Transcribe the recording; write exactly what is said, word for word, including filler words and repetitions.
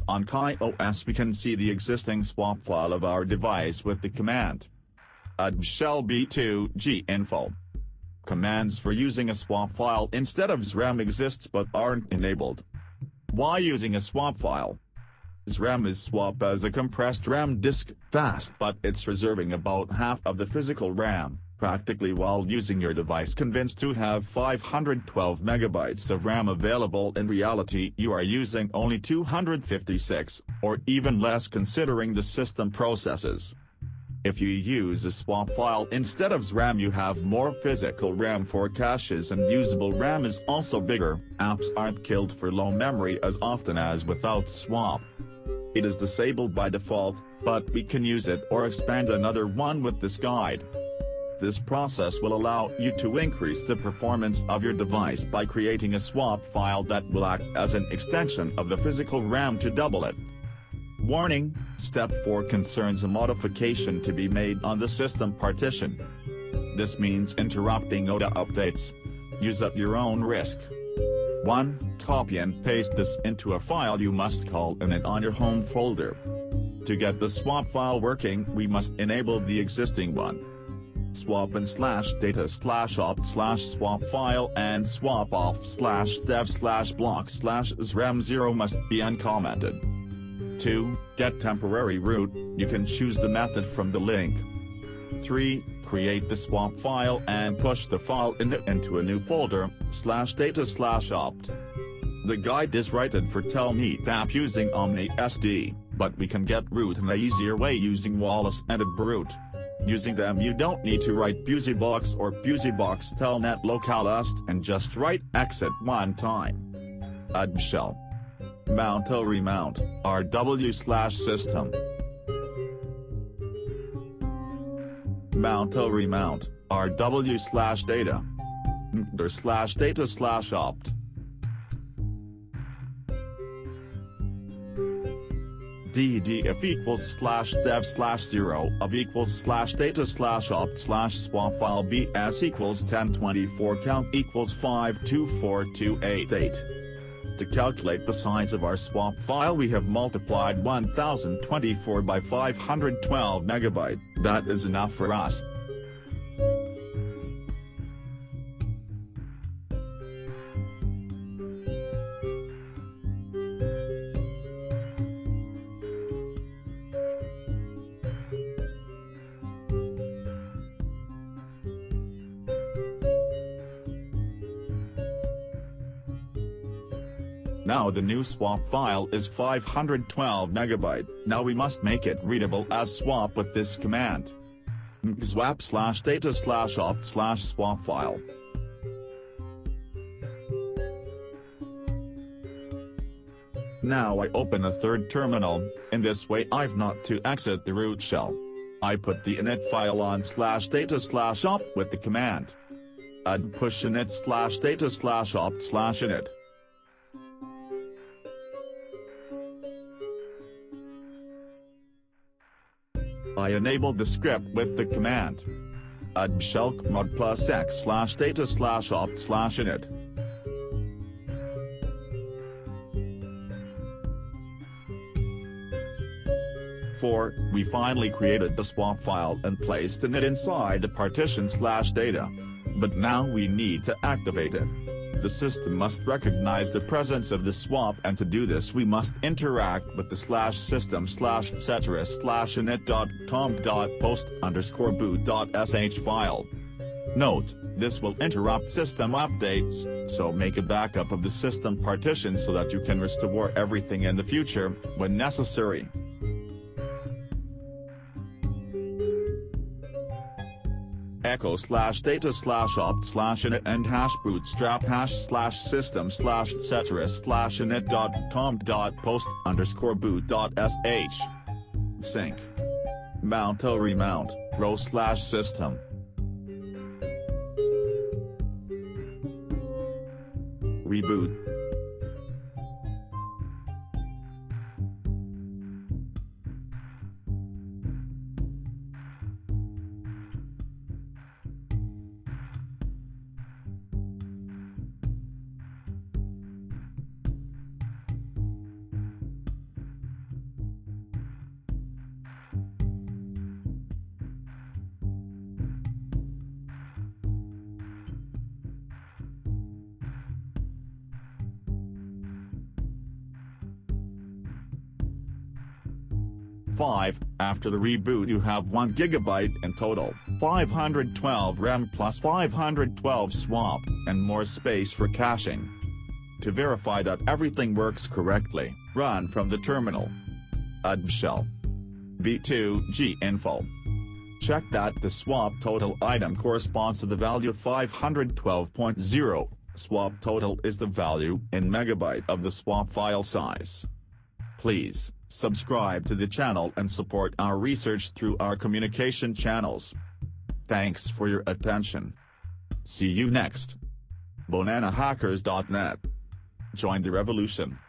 On KaiOS we can see the existing swap file of our device with the command add shell b two g info. Commands for using a swap file instead of Zram exists but aren't enabled. Why using a swap file? Zram is swap as a compressed RAM disk, fast but it's reserving about half of the physical RAM, practically while using your device convinced to have five hundred twelve megabytes of RAM available. In reality you are using only two hundred fifty-six, or even less considering the system processes. If you use a swap file instead of Zram you have more physical RAM for caches and usable RAM is also bigger. Apps aren't killed for low memory as often as without swap. It is disabled by default, but we can use it or expand another one with this guide. This process will allow you to increase the performance of your device by creating a swap file that will act as an extension of the physical RAM to double it. Warning: Step four concerns a modification to be made on the system partition. This means interrupting O D A updates. Use at your own risk. one. Copy and paste this into a file you must call init on your home folder. To get the swap file working we must enable the existing one. Swap in slash data slash opt slash swap file and swap off slash dev slash block slash zram zero must be uncommented. two. Get temporary root, you can choose the method from the link. three. Create the swap file and push the file init into a new folder, slash data slash opt. The guide is rated for Telnet app using Omni S D, but we can get root in a easier way using Wallace and Root. Using them you don't need to write busybox or busybox telnet localhost and just write exit one time. Add shell. Mount or remount, R W slash system. Mount or remount, R W slash data. Or slash data slash opt. D D if equals slash dev slash zero of equals slash data slash opt slash swap file B S equals ten twenty-four count equals five two four two eight eight. To calculate the size of our swap file we have multiplied one thousand twenty-four by five hundred twelve megabyte, that is enough for us. Now the new swap file is five hundred twelve megabyte, now we must make it readable as swap with this command. Swap slash data slash opt slash swap file. Now I open a third terminal, in this way I've not to exit the root shell. I put the init file on slash data slash opt with the command add push init slash data slash opt slash init. I enabled the script with the command add shell command plus x slash data slash opt slash init. four. We finally created the swap file and placed init inside the partition slash data. But now we need to activate it. The system must recognize the presence of the swap, and to do this we must interact with the slash system slash etc slash init dot com dot post underscore boot dot sh file. Note, this will interrupt system updates, so make a backup of the system partition so that you can restore everything in the future, when necessary. Echo slash data slash opt slash init and hash bootstrap hash slash system slash etc slash init dot com dot post underscore boot dot sh. Sync. Mount or remount, row slash system. Reboot. five. After the reboot you have one gigabyte in total, five hundred twelve RAM plus five hundred twelve swap, and more space for caching. To verify that everything works correctly, run from the terminal. Add shell b two g info. Check that the swap total item corresponds to the value five hundred twelve point zero. Swap total is the value in megabyte of the swap file size. Please subscribe to the channel and support our research through our communication channels. Thanks for your attention. See you next. banana hackers dot net. Join the revolution.